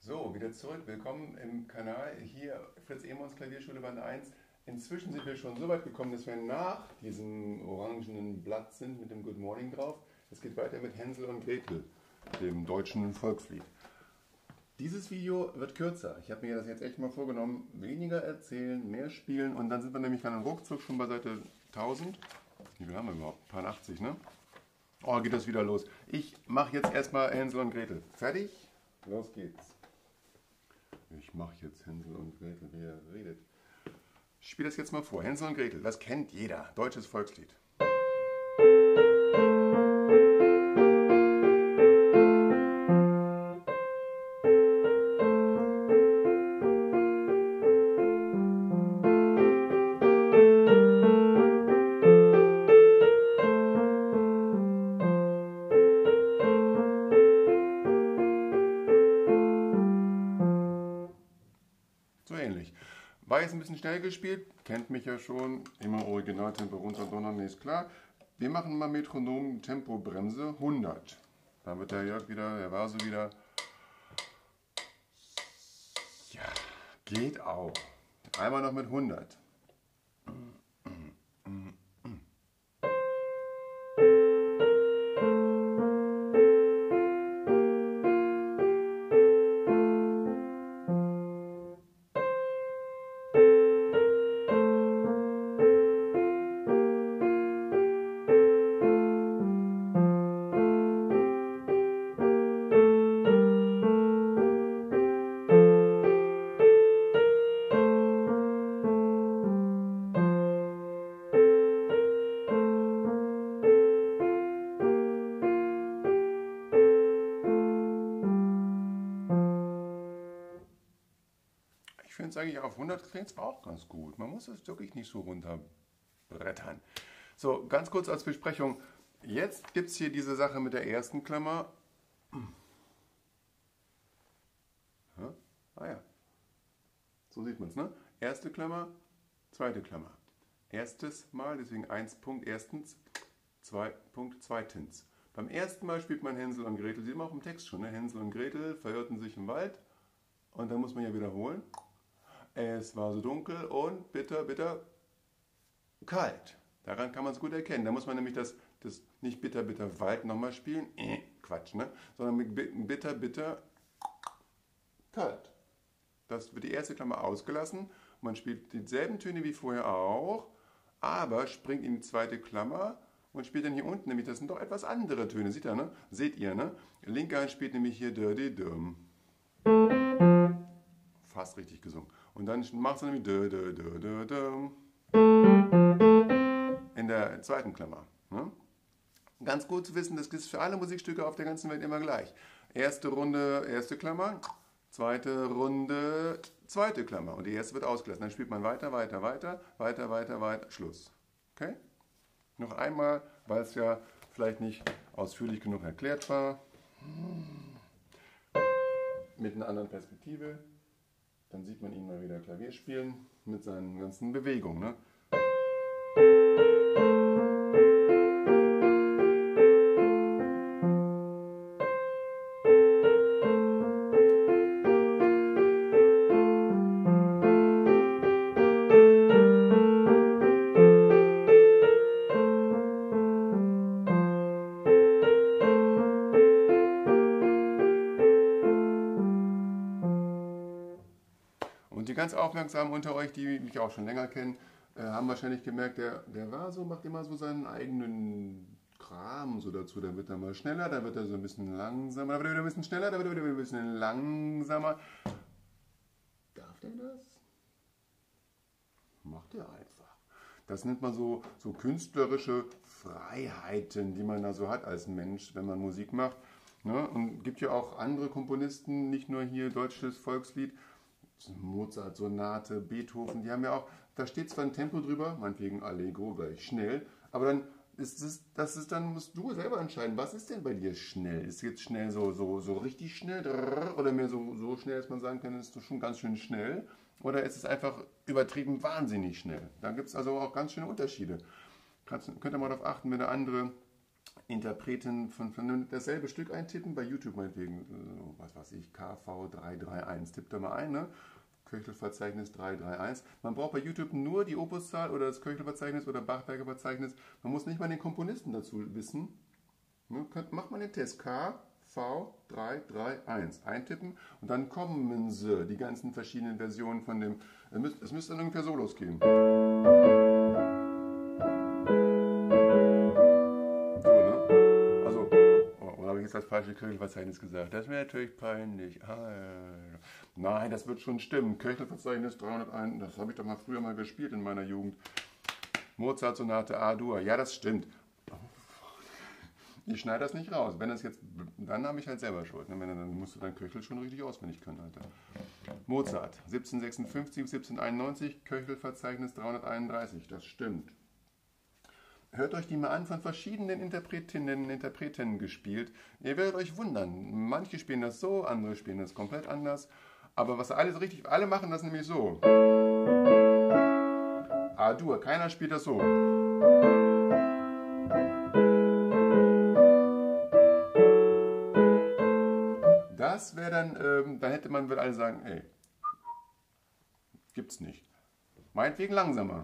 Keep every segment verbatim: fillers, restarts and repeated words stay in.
So, wieder zurück. Willkommen im Kanal. Hier Fritz Emons Klavierschule Band eins. Inzwischen sind wir schon so weit gekommen, dass wir nach diesem orangenen Blatt sind mit dem Good Morning drauf. Es geht weiter mit Hänsel und Gretel, dem deutschen Volkslied. Dieses Video wird kürzer. Ich habe mir das jetzt echt mal vorgenommen. Weniger erzählen, mehr spielen und dann sind wir nämlich dann ruckzuck schon bei Seite tausend. Wie viel haben wir überhaupt? Ein paar achtzig, ne? Oh, geht das wieder los. Ich mache jetzt erstmal Hänsel und Gretel. Fertig? Los geht's. Ich mache jetzt Hänsel und Gretel, wie er redet. Ich spiele das jetzt mal vor. Hänsel und Gretel, das kennt jeder. Deutsches Volkslied. So ähnlich. War jetzt ein bisschen schnell gespielt, kennt mich ja schon, immer Originaltempo runterdonnern, nee, ist klar. Wir machen mal Metronom Tempobremse hundert. Dann wird der Jörg wieder, der war so wieder. Ja, geht auch. Einmal noch mit hundert. Ich finde es eigentlich auf hundert klingt es auch ganz gut. Man muss es wirklich nicht so runterbrettern. So, ganz kurz als Besprechung. Jetzt gibt es hier diese Sache mit der ersten Klammer. Ja? Ah ja. So sieht man es, ne? Erste Klammer, zweite Klammer. Erstes Mal, deswegen eins Punkt erstens, zwei Punkt zweitens. Beim ersten Mal spielt man Hänsel und Gretel, sieht man auch im Text schon, ne? Hänsel und Gretel verirrten sich im Wald und dann muss man ja wiederholen. Es war so dunkel und bitter, bitter, kalt. Daran kann man es gut erkennen. Da muss man nämlich das, das nicht bitter, bitter, Wald nochmal spielen. Äh, Quatsch, ne? Sondern mit bitter, bitter, kalt. Das wird die erste Klammer ausgelassen. Man spielt dieselben Töne wie vorher auch, aber springt in die zweite Klammer und spielt dann hier unten, nämlich das sind doch etwas andere Töne. Seht ihr, ne? Seht ihr, ne? Linke Hand spielt nämlich hier dirty dum. Fast richtig gesungen. Und dann macht es nämlich dö, dö, dö, dö, dö. In der zweiten Klammer. Ne? Ganz gut zu wissen, das ist für alle Musikstücke auf der ganzen Welt immer gleich. Erste Runde, erste Klammer. Zweite Runde, zweite Klammer. Und die erste wird ausgelassen. Dann spielt man weiter, weiter, weiter, weiter, weiter, weiter. Schluss. Okay? Noch einmal, weil es ja vielleicht nicht ausführlich genug erklärt war. Mit einer anderen Perspektive. Dann sieht man ihn mal wieder Klavier spielen mit seinen ganzen Bewegungen. Ne? Und die ganz Aufmerksamen unter euch, die mich auch schon länger kennen, äh, haben wahrscheinlich gemerkt, der, der Vaso macht immer so seinen eigenen Kram so dazu. Dann wird er mal schneller, dann wird er so ein bisschen langsamer, dann wird er wieder ein bisschen schneller, dann wird er wieder ein bisschen langsamer. Darf der das? Macht er einfach. Das nennt man so, so künstlerische Freiheiten, die man da so hat als Mensch, wenn man Musik macht. Ne? Und gibt ja auch andere Komponisten, nicht nur hier deutsches Volkslied, Mozart, Sonate, Beethoven, die haben ja auch, da steht zwar ein Tempo drüber, meinetwegen Allegro gleich schnell, aber dann ist es, das ist, dann musst du selber entscheiden, was ist denn bei dir schnell? Ist jetzt schnell so, so, so richtig schnell oder mehr so, so schnell, dass man sagen kann, ist doch schon ganz schön schnell? Oder ist es einfach übertrieben wahnsinnig schnell? Da gibt es also auch ganz schöne Unterschiede. Könnt ihr mal darauf achten, wenn eine andere Interpreten von, von dasselbe Stück eintippen, bei YouTube meinetwegen, was weiß ich, K V drei drei eins, tippt da mal ein, ne? Köchelverzeichnis drei drei eins. Man braucht bei YouTube nur die Opuszahl oder das Köchelverzeichnis oder Bachberger Verzeichnis. Man muss nicht mal den Komponisten dazu wissen. Ne? Macht man den Test K V drei drei eins eintippen und dann kommen sie, die ganzen verschiedenen Versionen von dem, es müsste dann ungefähr so losgehen. Das falsche Köchelverzeichnis gesagt. Das wäre natürlich peinlich. Ah, nein, das wird schon stimmen. Köchelverzeichnis dreihunderteins, das habe ich doch mal früher mal gespielt in meiner Jugend. Mozart-Sonate A-Dur, ja, das stimmt. Ich schneide das nicht raus. Wenn das jetzt, dann habe ich halt selber Schuld. Wenn, dann musst du dein Köchel schon richtig auswendig können, Alter. Mozart, siebzehnhundertsechsundfünfzig bis siebzehnhunderteinundneunzig, Köchelverzeichnis dreihunderteinunddreißig, das stimmt. Hört euch die mal an, von verschiedenen Interpretinnen und Interpreten gespielt. Ihr werdet euch wundern. Manche spielen das so, andere spielen das komplett anders. Aber was alle so richtig, alle machen das nämlich so. A-Dur, keiner spielt das so. Das wäre dann, ähm, dann hätte man, würde alle sagen, ey, gibt's nicht. Meinetwegen langsamer.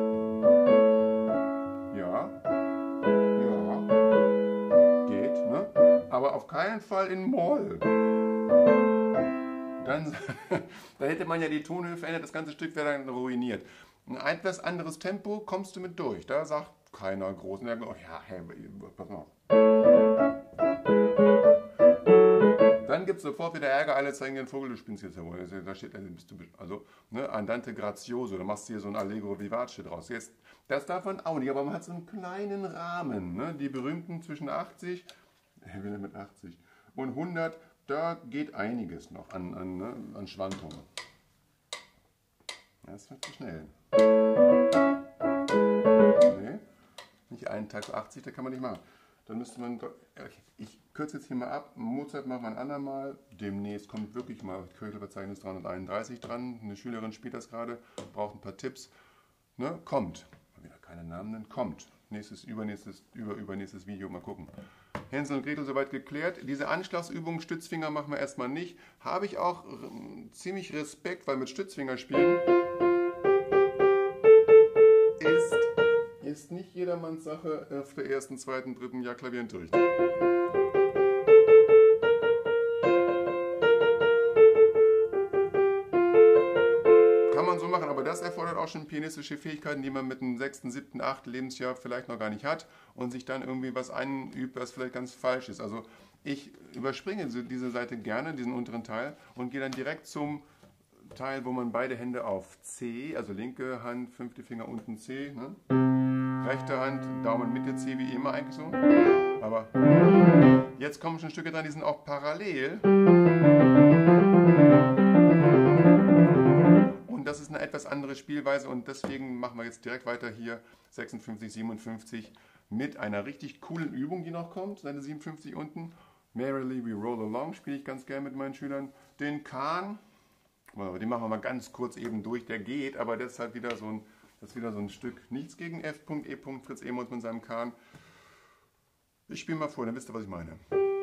Ja, ja, geht, ne? Aber auf keinen Fall in Moll. Dann, dann hätte man ja die Tonhöhe verändert, das ganze Stück wäre dann ruiniert. Ein etwas anderes Tempo kommst du mit durch. Da sagt keiner groß. Oh ja, hey, pass mal auf. Dann gibt es sofort wieder Ärger, alle zeigen den Vogel, du spinnst jetzt ja wohl. Da steht, also, ne, Andante Grazioso, da machst du hier so ein Allegro Vivace draus. Jetzt, das darf man auch nicht, aber man hat so einen kleinen Rahmen. Ne? Die berühmten zwischen achtzig, ich will mit achtzig und hundert, da geht einiges noch an, an, ne, an Schwankungen. Das wird zu schnell. Nee, nicht einen Tag achtzig, da kann man nicht machen. Dann müsste man, ich kürze jetzt hier mal ab, Mozart machen wir ein andermal, demnächst kommt wirklich mal Köchelverzeichnis dreihunderteinunddreißig dran, eine Schülerin spielt das gerade, braucht ein paar Tipps, ne, kommt, wieder keine Namen nennen, kommt, nächstes, übernächstes, über, übernächstes Video, mal gucken. Hänsel und Gretel soweit geklärt, diese Anschlagsübung, Stützfinger machen wir erstmal nicht, habe ich auch äh, ziemlich Respekt, weil mit Stützfinger spielen ist Ist nicht jedermanns Sache auf der ersten, zweiten, dritten Jahr Klavierunterricht. Kann man so machen, aber das erfordert auch schon pianistische Fähigkeiten, die man mit dem sechsten, siebten, achten Lebensjahr vielleicht noch gar nicht hat und sich dann irgendwie was einübt, was vielleicht ganz falsch ist. Also ich überspringe diese Seite gerne, diesen unteren Teil, und gehe dann direkt zum Teil, wo man beide Hände auf C, also linke Hand, fünfte Finger unten C, ne? Rechte Hand, Daumen Mitte C, wie immer eigentlich so. Aber jetzt kommen schon Stücke dran, die sind auch parallel. Und das ist eine etwas andere Spielweise und deswegen machen wir jetzt direkt weiter hier sechsundfünfzig, siebenundfünfzig mit einer richtig coolen Übung, die noch kommt, Seite siebenundfünfzig unten. Merrily We Roll Along spiele ich ganz gerne mit meinen Schülern. Den Kahn, den machen wir mal ganz kurz eben durch, der geht, aber das ist halt wieder so ein Das ist wieder so ein Stück. Nichts gegen F E Fritz Emos mit seinem Kahn. Ich spiele mal vor, dann wisst ihr, was ich meine.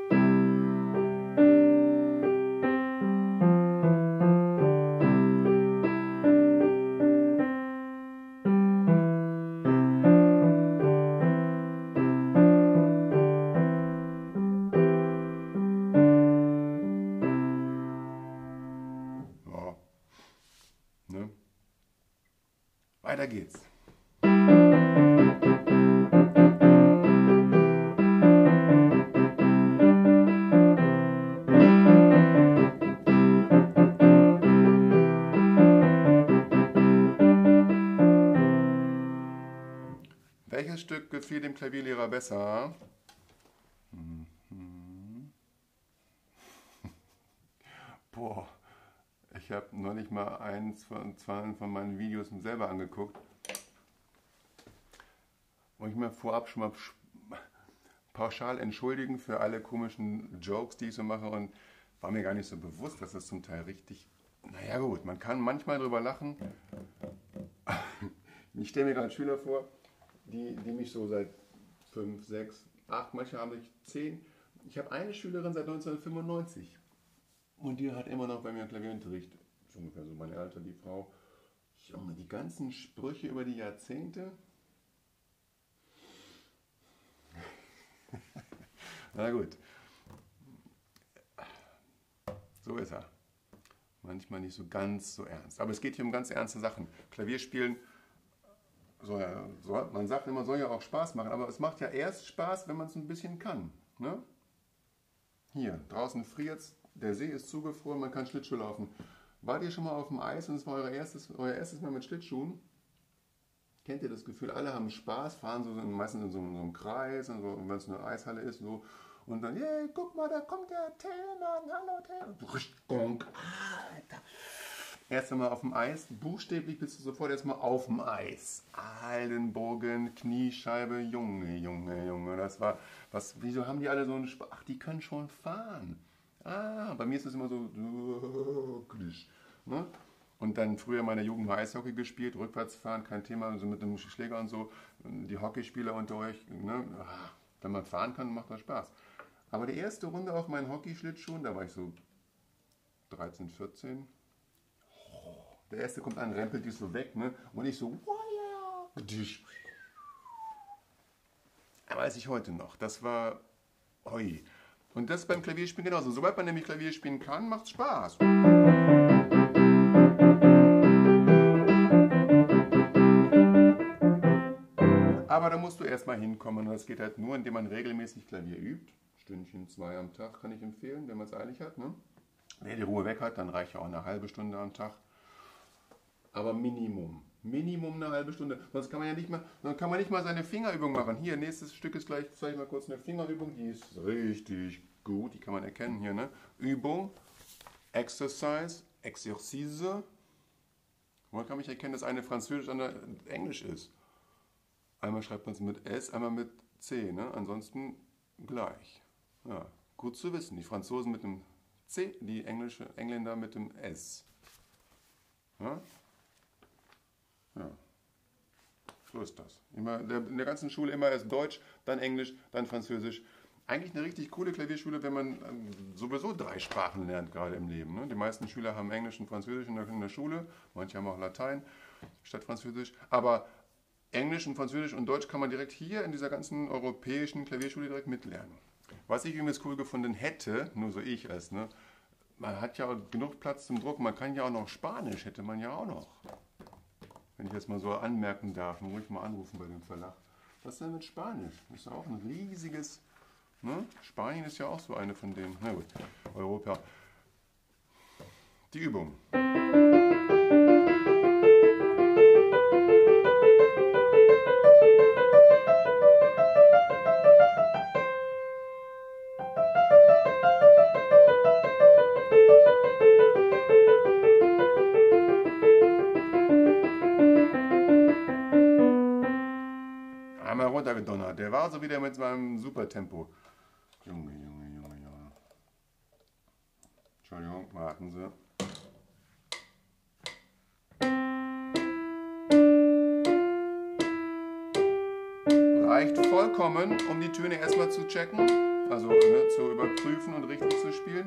Ja. Ne? Weiter geht's. Welches Stück gefiel dem Klavierlehrer besser? Mhm. Boah. Ich habe neulich mal eins von, zwei von meinen Videos selber angeguckt, wo ich mir vorab schon mal pauschal entschuldigen für alle komischen Jokes, die ich so mache, und war mir gar nicht so bewusst, dass das zum Teil richtig, naja gut, man kann manchmal drüber lachen. Ich stelle mir gerade Schüler vor, die, die mich so seit fünf, sechs, acht, manche haben sich zehn. Ich habe eine Schülerin seit neunzehnhundertfünfundneunzig und die hat immer noch bei mir Klavierunterricht. Das ist ungefähr so mein Alter, die Frau. Junge, die ganzen Sprüche über die Jahrzehnte. Na gut. So ist er. Manchmal nicht so ganz so ernst. Aber es geht hier um ganz ernste Sachen. Klavierspielen, soll ja, soll, man sagt immer, soll ja auch Spaß machen. Aber es macht ja erst Spaß, wenn man es ein bisschen kann. Ne? Hier, draußen friert es, der See ist zugefroren, man kann Schlittschuh laufen. Wart ihr schon mal auf dem Eis und es war euer erstes, euer erstes Mal mit Schlittschuhen? Kennt ihr das Gefühl, alle haben Spaß, fahren so meistens in so, in so einem Kreis, und so, wenn es eine Eishalle ist, so. Und dann, hey, guck mal, da kommt der Tillmann, hallo Tillmann. Alter. Erst einmal auf dem Eis, buchstäblich bist du sofort erstmal auf dem Eis. Aldenbogen, Kniescheibe, Junge, Junge, Junge. Das war, was, wieso haben die alle so einen Spaß? Ach, die können schon fahren. Ah, bei mir ist es immer so, ne? Und dann früher in meiner Jugend mal Eishockey gespielt, rückwärts fahren, kein Thema, so mit dem Schläger und so. Die Hockeyspieler unter euch, ne? Wenn man fahren kann, macht das Spaß. Aber die erste Runde auf meinen Hockeyschlittschuhen, da war ich so dreizehn, vierzehn. Der erste kommt an, rempelt dich so weg, ne? Und ich so, aber weiß ich heute noch, das war, oi. Und das beim Klavierspielen genauso. Sobald man nämlich Klavier spielen kann, macht es Spaß. Aber da musst du erstmal hinkommen und das geht halt nur, indem man regelmäßig Klavier übt. Stündchen, zwei am Tag kann ich empfehlen, wenn man es eilig hat. Ne? Wer die Ruhe weg hat, dann reicht ja auch eine halbe Stunde am Tag. Aber Minimum. Minimum eine halbe Stunde. Sonst kann man ja nicht mal, dann kann man nicht mal seine Fingerübung machen. Hier, nächstes Stück ist gleich, zeige ich mal kurz eine Fingerübung, die ist richtig gut, die kann man erkennen hier. Ne? Übung, Exercise, Exercise. Woran kann ich erkennen, dass eine Französisch, andere Englisch ist? Einmal schreibt man es mit S, einmal mit C. Ne? Ansonsten gleich. Ja, gut zu wissen. Die Franzosen mit dem C, die Englische, Engländer mit dem S. Ja? Ja. So ist das. Immer, in der ganzen Schule immer erst Deutsch, dann Englisch, dann Französisch. Eigentlich eine richtig coole Klavierschule, wenn man sowieso drei Sprachen lernt, gerade im Leben. Ne? Die meisten Schüler haben Englisch und Französisch in der, in der Schule, manche haben auch Latein statt Französisch. Aber Englisch und Französisch und Deutsch kann man direkt hier in dieser ganzen europäischen Klavierschule direkt mitlernen. Was ich übrigens cool gefunden hätte, nur so ich als, ne, man hat ja auch genug Platz zum Drucken, man kann ja auch noch Spanisch, hätte man ja auch noch. Wenn ich jetzt mal so anmerken darf, dann muss ich mal anrufen bei dem Verlag. Was denn mit Spanisch? Das ist ja auch ein riesiges, ne? Spanien ist ja auch so eine von den, na gut, Europa. Die Übung. Einmal runtergedonnert. Der war so wieder mit seinem Supertempo. Junge, Junge, Junge, Junge. Entschuldigung, warten Sie. Reicht vollkommen, um die Töne erstmal zu checken, also ne, zu überprüfen und richtig zu spielen.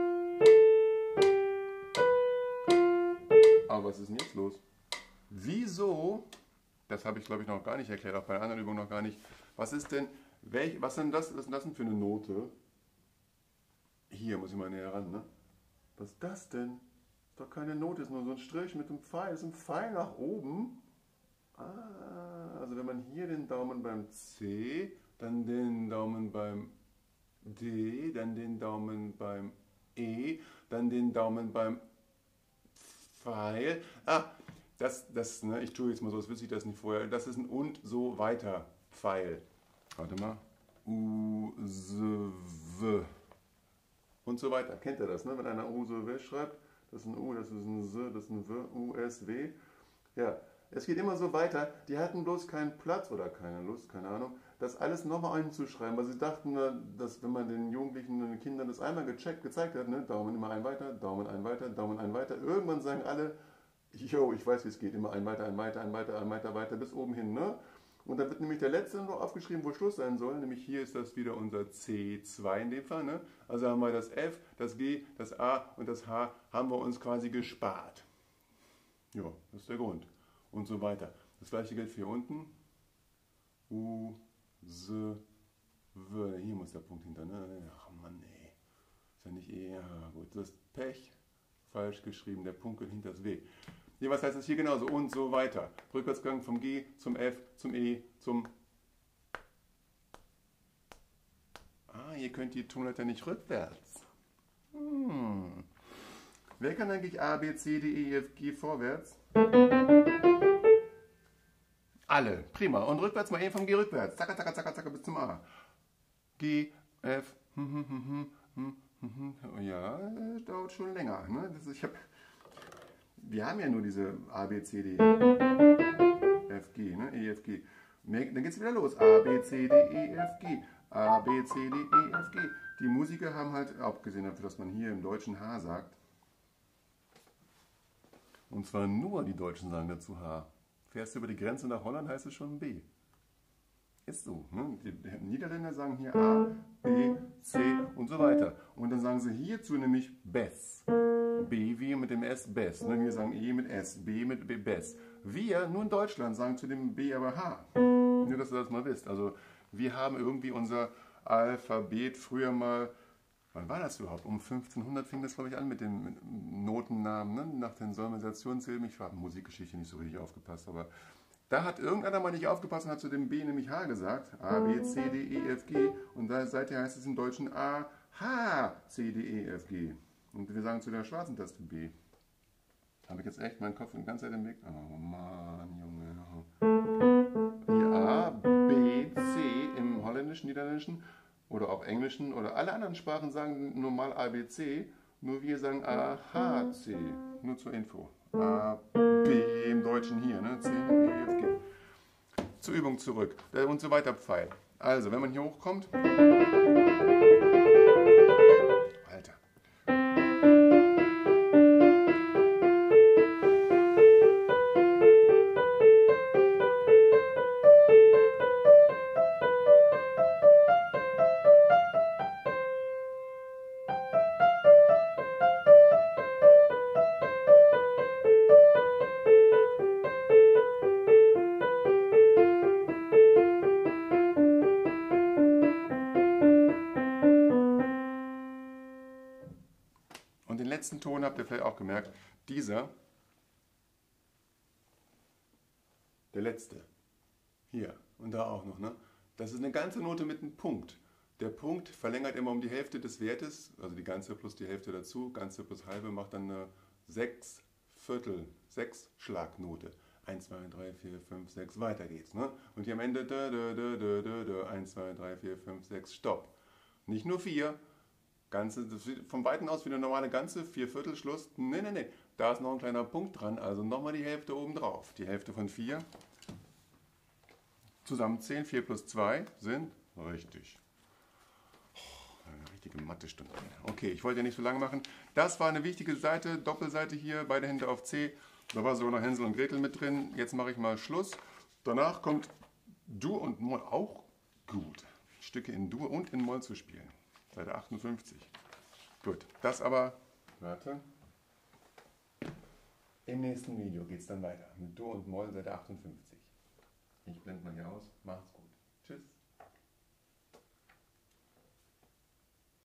Aber was ist denn jetzt los? Wieso? Das habe ich, glaube ich, noch gar nicht erklärt, auch bei der anderen Übung noch gar nicht. Was ist denn, welch, was denn das, was ist das denn für eine Note? Hier muss ich mal näher ran, ne? Was ist das denn? Ist doch keine Note, ist nur so ein Strich mit einem Pfeil. Ist ein Pfeil nach oben. Ah, also wenn man hier den Daumen beim C, dann den Daumen beim D, dann den Daumen beim E, dann den Daumen beim Pfeil. Ah, Das, das, ne, ich tue jetzt mal so, als wüsste ich das nicht vorher. Das ist ein und so weiter Pfeil. Warte mal. U, S, W. Und so weiter. Kennt ihr das, ne? Wenn einer U, S, W schreibt, das ist ein U, das ist ein S, das ist ein W, U, S, W. Ja, es geht immer so weiter. Die hatten bloß keinen Platz oder keine Lust, keine Ahnung, das alles nochmal einzuschreiben, weil sie dachten, dass wenn man den Jugendlichen und den Kindern das einmal gecheckt, gezeigt hat, ne, Daumen immer ein weiter, Daumen ein weiter, Daumen ein weiter, irgendwann sagen alle, jo, ich weiß, wie es geht, immer ein weiter, ein weiter, ein weiter, ein weiter, weiter, bis oben hin, ne? Und dann wird nämlich der letzte noch aufgeschrieben, wo Schluss sein soll. Nämlich hier ist das wieder unser C zwei in dem Fall. Ne? Also haben wir das F, das G, das A und das H haben wir uns quasi gespart. Ja, das ist der Grund. Und so weiter. Das gleiche gilt für hier unten. U, S, W. Hier muss der Punkt hinter. Ne? Ach Mann, ey. Ist ja nicht E. Ja, gut, das ist Pech. Falsch geschrieben. Der Punkt geht hinter das W. Hier, was heißt das hier genauso? Und so weiter. Rückwärtsgang vom G zum F, zum E, zum... Ah, ihr könnt die Tonleiter nicht rückwärts. Hm. Wer kann eigentlich A, B, C, D, E, F, G vorwärts? Alle. Prima. Und rückwärts mal eben vom G rückwärts. Zacka, zacka, zacka, zacka bis zum A. G, F, hm, hm, hm, hm, hm, hm, hm. Ja, das dauert schon länger. Ne? Das ist, ich hab, wir haben ja nur diese A, B, C, D, F, G, ne? E, F, G. Dann geht es wieder los. A, B, C, D, E, F, G. A, B, C, D, E, F, G. Die Musiker haben halt, abgesehen dafür, dass man hier im Deutschen H sagt, und zwar nur die Deutschen sagen dazu H. Fährst du über die Grenze nach Holland, heißt es schon B. Ist so. Ne? Die Niederländer sagen hier A, B, C und so weiter. Und dann sagen sie hierzu nämlich Bess. B wie mit dem S, Bess. Ne? Wir sagen E mit S, B mit B, Bess. Wir, nur in Deutschland, sagen zu dem B aber H. Nur, dass ihr das mal wisst. Also wir haben irgendwie unser Alphabet früher mal, wann war das überhaupt? Um fünfzehnhundert fing das, glaube ich, an mit den Notennamen, ne? Nach den Solmisationssilben. Ich habe Musikgeschichte nicht so richtig aufgepasst, aber da hat irgendeiner mal nicht aufgepasst und hat zu dem B nämlich H gesagt. A, B, C, D, E, F, G. Und da, seither heißt es im Deutschen A, H, C, D, E, F, G. Und wir sagen zu der schwarzen Taste B. Habe ich jetzt echt meinen Kopf die ganze Zeit im Weg? Oh Mann, Junge. Hier A, B, C im Holländischen, Niederländischen oder auch Englischen oder alle anderen Sprachen sagen normal A, B, C. Nur wir sagen A, H, C. Nur zur Info. A, B im Deutschen hier, ne? C, E, F, G. Zur Übung zurück. Und so weiter Pfeil. Also, wenn man hier hochkommt. Alter. Und den letzten Ton habt ihr vielleicht auch gemerkt, dieser, der letzte, hier und da auch noch, ne? Das ist eine ganze Note mit einem Punkt. Der Punkt verlängert immer um die Hälfte des Wertes, also die ganze plus die Hälfte dazu, ganze plus halbe macht dann eine sechs Viertel, sechs Schlagnote. eins, zwei, drei, vier, fünf, sechs, weiter geht's, ne? Und hier am Ende eins, zwei, drei, vier, fünf, sechs, Stopp. Nicht nur vier. Ganze, vom Weiten aus wie eine normale ganze, vier Viertel Schluss. Ne, ne, ne. Da ist noch ein kleiner Punkt dran, also nochmal die Hälfte oben drauf. Die Hälfte von vier. Zusammenzählen, vier plus zwei sind richtig. Oh, eine richtige Mathestunde. Okay, ich wollte ja nicht so lange machen. Das war eine wichtige Seite, Doppelseite hier, beide Hände auf C. Da war sogar noch Hänsel und Gretel mit drin. Jetzt mache ich mal Schluss. Danach kommt Dur und Moll, auch gut. Stücke in Dur und in Moll zu spielen. Seite achtundfünfzig. Gut, das aber, warte, im nächsten Video geht es dann weiter. Mit Dur und Moll, Seite achtundfünfzig. Ich blende mal hier aus. Macht's gut.